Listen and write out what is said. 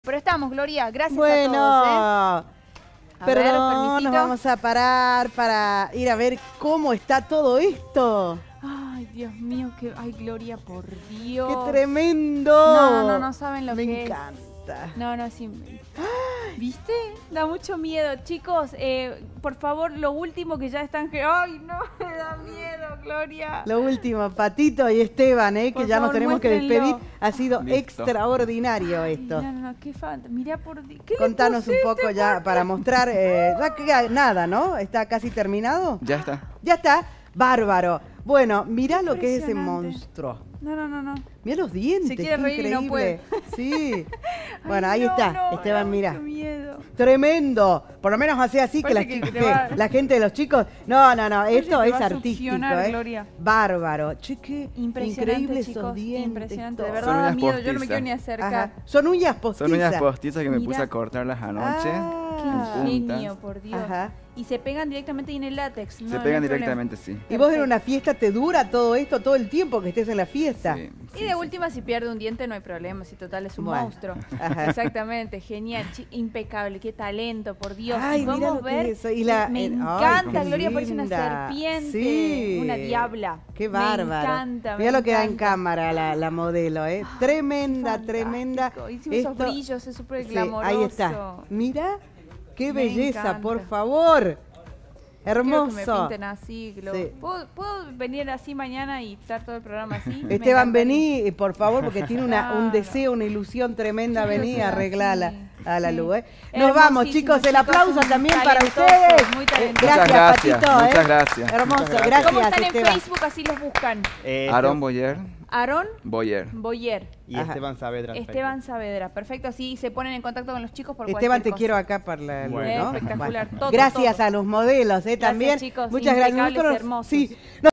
Pero estamos, Gloria, gracias bueno, a todos. Perdón, nos vamos a parar para ir a ver cómo está todo esto. Ay, Dios mío, ay, Gloria, por Dios. ¡Qué tremendo! No saben lo que es. Me encanta. No, sí. ¿Viste? Da mucho miedo. Chicos, por favor, lo último que ya están... ¡Ay, no! Me da miedo, Gloria. Lo último, Patito y Esteban, que Por ya favor, nos tenemos que muéstrenlo. despedir. Ha sido Listo. extraordinario esto. Ay, no, qué falta. Mirá por Dios. ¿Qué le Contanos un pusiste, poco ya para mostrar. Ya queda nada, ¿no? ¿Está casi terminado? Ya está. Ya está. Bárbaro. Bueno, mirá lo que es ese Impresionante. monstruo. No. Mirá los dientes, Se quiere qué reír y no increíble. Sí. Bueno, Ay, ahí no, está, no, Esteban, me da mirá. mucho miedo. Tremendo. Por lo menos hace así que, Parece que te que va- la gente de los chicos. No, esto te es va a artístico, succionar, Gloria. Bárbaro. Che, qué Impresionante, increíble esos chicos, dientes. impresionante. De todo. verdad Son da uñas miedo, yo no me postizas. quiero ni acercar. Ajá. Son uñas postizas. Son uñas postizas que me Mirá. puse a cortarlas anoche. Qué Ah. ingenio, por Dios. Ajá. Y se pegan directamente ahí en el látex. No, Se no pegan hay problema. directamente, sí. Y vos en una fiesta te dura todo esto, todo el tiempo que estés en la fiesta. Sí, Y sí, de sí. última, si pierde un diente, no hay problema. Si total es un Bueno. monstruo. Ajá. Exactamente, genial, impecable. Qué talento, por Dios. Ay, Y mirá podemos lo que ver. es eso. Y la- me ay, encanta, qué Gloria, parece una linda. serpiente. Sí. Una diabla. Qué Me bárbaro. encanta. Mirá me lo que da en encanta. cámara la modelo, Tremenda, Fantástico. tremenda. Hicimos esos brillos, es súper Sí, glamoroso. ahí está. Mira, qué Me belleza, encanta. por favor. Quiero Hermoso. que me pinten así, Glo. Sí. ¿Puedo venir así mañana y estar todo el programa así? Me Esteban, encantaría. vení, por favor, porque tiene un Claro. deseo, una ilusión tremenda. Quiero Vení, ser arreglala así, a la sí. luz. Nos vamos, Hermosísimo, chicos. El aplauso un también para talentoso, ustedes. muy talentoso. Gracias, Muchas gracias, Patito. muchas gracias. Hermoso, Muchas gracias, ¿Cómo están en Esteban. Facebook? Así los buscan. Aarón Boyer. Aarón Boyer. Boyer. Y Ajá. Esteban Saavedra. Esteban Saavedra. Perfecto, así se ponen en contacto con los chicos por Esteban, cualquier te cosa. quiero acá para la luz, Bueno. ¿no? Espectacular. Bueno. Todo, Gracias todo. a los modelos, también. chicos, Muchas gracias. impecables, Nosotros- hermosos. sí,